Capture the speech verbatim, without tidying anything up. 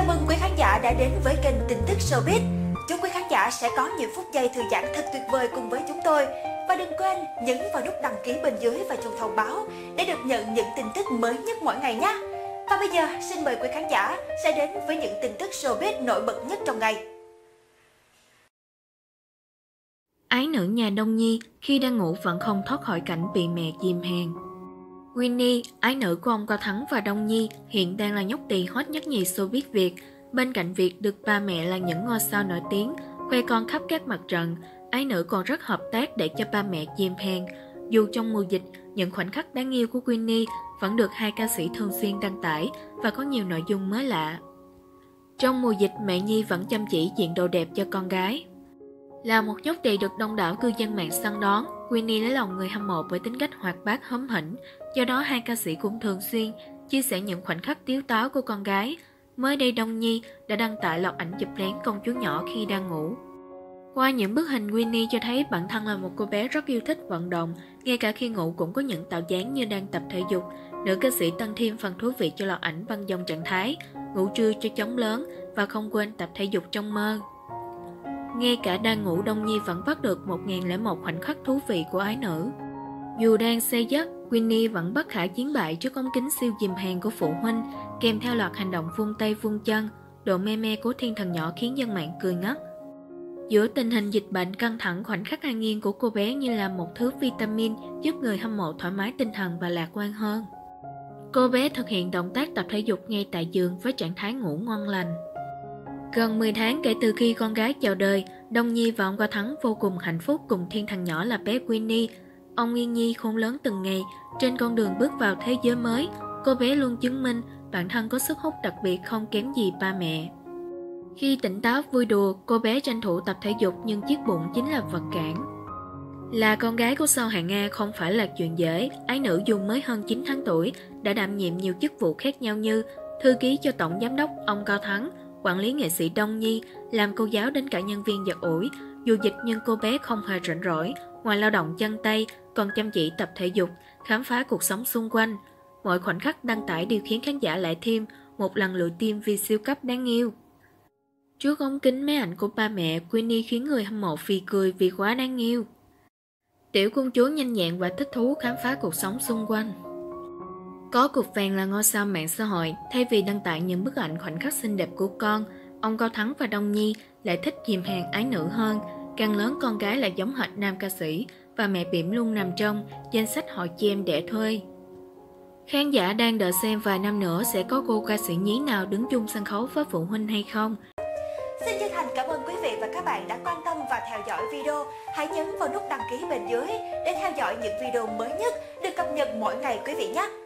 Chào mừng quý khán giả đã đến với kênh tin tức showbiz. Chúc quý khán giả sẽ có những phút giây thư giãn thật tuyệt vời cùng với chúng tôi. Và đừng quên nhấn vào nút đăng ký bên dưới và chuông thông báo để được nhận những tin tức mới nhất mỗi ngày nhé. Và bây giờ xin mời quý khán giả sẽ đến với những tin tức showbiz nổi bật nhất trong ngày. Ái nữ nhà Đông Nhi khi đang ngủ vẫn không thoát khỏi cảnh bị mẹ dìm hàng. Winnie, ái nữ của ông Cao Thắng và Đông Nhi, hiện đang là nhóc tỳ hot nhất nhì showbiz Việt. Bên cạnh việc được ba mẹ là những ngôi sao nổi tiếng, khoe con khắp các mặt trận, ái nữ còn rất hợp tác để cho ba mẹ dìm hàng. Dù trong mùa dịch, những khoảnh khắc đáng yêu của Winnie vẫn được hai ca sĩ thường xuyên đăng tải và có nhiều nội dung mới lạ. Trong mùa dịch, mẹ Nhi vẫn chăm chỉ diện đồ đẹp cho con gái. Là một nhóc tỳ được đông đảo cư dân mạng săn đón, Winnie lấy lòng người hâm mộ với tính cách hoạt bát hóm hỉnh. Do đó hai ca sĩ cũng thường xuyên chia sẻ những khoảnh khắc tiếu táo của con gái. Mới đây Đông Nhi đã đăng tải loạt ảnh chụp lén công chúa nhỏ khi đang ngủ. Qua những bức hình, Winnie cho thấy bản thân là một cô bé rất yêu thích vận động, ngay cả khi ngủ cũng có những tạo dáng như đang tập thể dục. Nữ ca sĩ tăng thêm phần thú vị cho loạt ảnh bằng dòng trạng thái ngủ trưa cho chóng lớn và không quên tập thể dục trong mơ. Ngay cả đang ngủ, Đông Nhi vẫn bắt được một nghìn lẻ một khoảnh khắc thú vị của ái nữ. Dù đang say giấc, Winnie vẫn bất khả chiến bại trước ống kính siêu dìm hàng của phụ huynh, kèm theo loạt hành động vung tay vung chân. Độ mê mê của thiên thần nhỏ khiến dân mạng cười ngất. Giữa tình hình dịch bệnh căng thẳng, khoảnh khắc an nhiên của cô bé như là một thứ vitamin giúp người hâm mộ thoải mái tinh thần và lạc quan hơn. Cô bé thực hiện động tác tập thể dục ngay tại giường với trạng thái ngủ ngon lành. Gần mười tháng kể từ khi con gái chào đời, Đông Nhi và ông Cao Thắng vô cùng hạnh phúc cùng thiên thần nhỏ là bé Winnie. Ông Nguyên Nhi khôn lớn từng ngày, trên con đường bước vào thế giới mới, cô bé luôn chứng minh bản thân có sức hút đặc biệt không kém gì ba mẹ. Khi tỉnh táo vui đùa, cô bé tranh thủ tập thể dục nhưng chiếc bụng chính là vật cản. Là con gái của sao hạng A không phải là chuyện dễ, ái nữ dù mới hơn chín tháng tuổi đã đảm nhiệm nhiều chức vụ khác nhau như thư ký cho tổng giám đốc ông Cao Thắng, quản lý nghệ sĩ Đông Nhi, làm cô giáo đến cả nhân viên giặt ủi. Dù dịch nhưng cô bé không hề rảnh rỗi, ngoài lao động chân tay còn chăm chỉ tập thể dục, khám phá cuộc sống xung quanh. Mọi khoảnh khắc đăng tải đều khiến khán giả lại thêm một lần lượt tim vì siêu cấp đáng yêu. Trước ống kính máy ảnh của ba mẹ, Winnie khiến người hâm mộ phì cười vì quá đáng yêu. Tiểu công chúa nhanh nhẹn và thích thú khám phá cuộc sống xung quanh. Có cục vàng là ngôi sao mạng xã hội, thay vì đăng tải những bức ảnh khoảnh khắc xinh đẹp của con, ông Cao Thắng và Đông Nhi lại thích dìm hàng ái nữ hơn. Càng lớn con gái lại giống hệt nam ca sĩ và mẹ bỉm luôn nằm trong danh sách họ chị em đẻ thuê. Khán giả đang đợi xem vài năm nữa sẽ có cô ca sĩ nhí nào đứng chung sân khấu với phụ huynh hay không. Xin chân thành cảm ơn quý vị và các bạn đã quan tâm và theo dõi video. Hãy nhấn vào nút đăng ký bên dưới để theo dõi những video mới nhất được cập nhật mỗi ngày quý vị nhé.